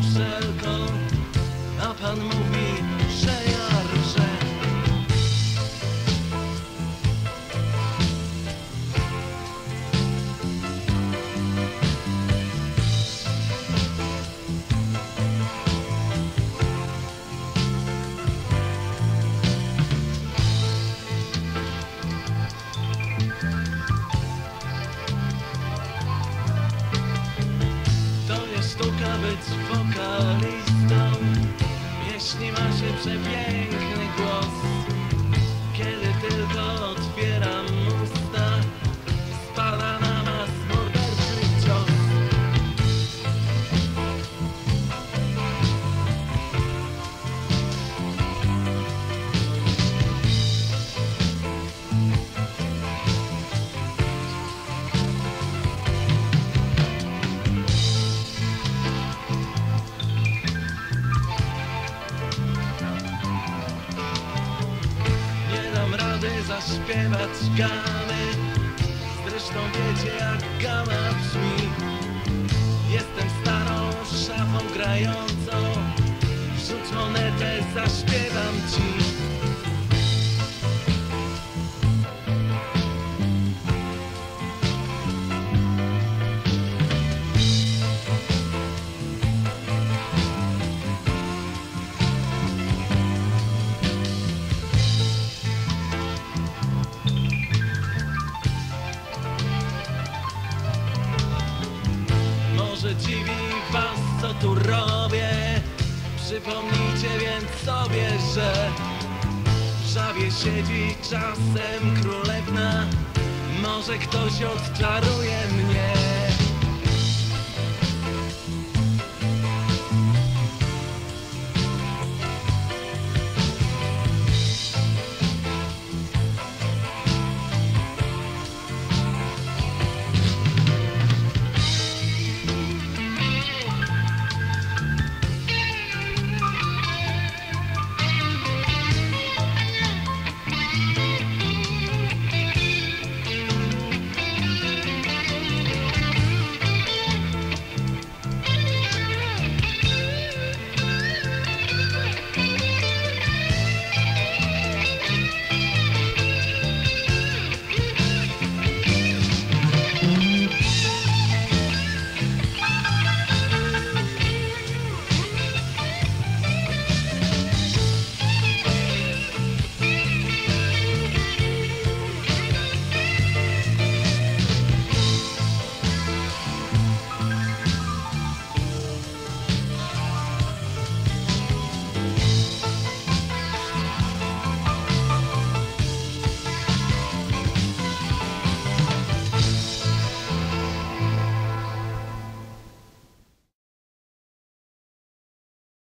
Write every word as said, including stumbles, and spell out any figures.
muszelką, a pan mówi, że ja rżę. Sztuka być wokalistą, jeśli ma się przepiękny głos. Kiedy tylko otwieram usta, spada na was morderczy cios. Zaśpiewać gamy, zresztą wiecie jak gama brzmi. Jestem starą szafą grającą, wrzuć monetę, zaśpiewam ci. Może dziwi was, co tu robię. Przypomnijcie więc sobie, że w żabie siedzi czasem królewna. Może ktoś odczaruje